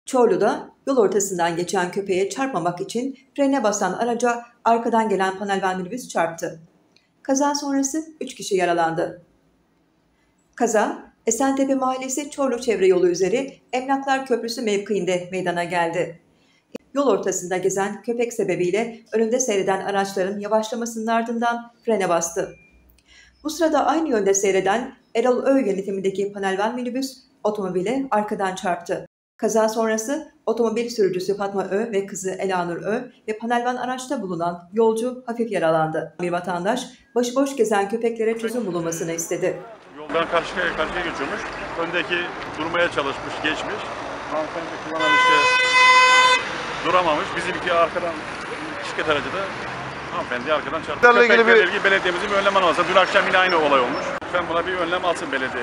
Çorlu'da yol ortasından geçen köpeğe çarpmamak için frene basan araca arkadan gelen panelvan minibüs çarptı. Kaza sonrası 3 kişi yaralandı. Kaza, Esentepe Mahallesi Çorlu Çevre Yolu üzeri Emlaklar Köprüsü mevkiinde meydana geldi. Yol ortasında gezen köpek sebebiyle önünde seyreden araçların yavaşlamasının ardından frene bastı. Bu sırada aynı yönde seyreden Erol Ö yönetimindeki panelvan minibüs otomobile arkadan çarptı. Kaza sonrası otomobil sürücüsü Fatma Ö ve kızı Elanur Ö ve panelvan araçta bulunan yolcu hafif yaralandı. Bir vatandaş başıboş gezen köpeklere çözüm bulunmasını istedi. Yoldan karşıya geçiyormuş. Öndeki durmaya çalışmış, geçmiş. Hanımefendi kullanan duramamış. Bizimki arkadan bisiklet aracı da hanımefendi arkadan çarptı. Köpeklerle ilgili belediyemizin bir önlem alması. Dün akşam yine aynı olay olmuş. Lütfen buna bir önlem alsın belediye.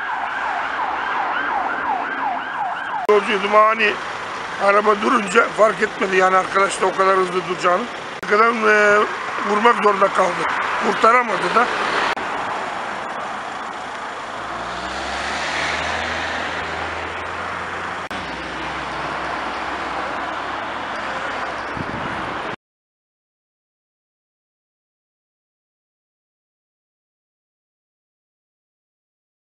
Yolcuydum, ani araba durunca fark etmedi yani arkadaş da o kadar hızlı duracağını. Arkadan vurmak zorunda kaldı. Kurtaramadı da.